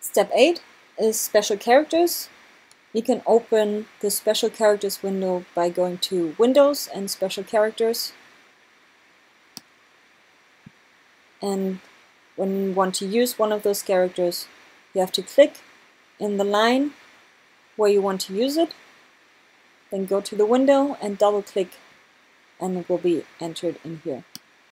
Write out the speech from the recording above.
Step 8 is special characters. You can open the special characters window by going to Windows and Special Characters. And when you want to use one of those characters, you have to click in the line where you want to use it, then go to the window and double click, and it will be entered in here.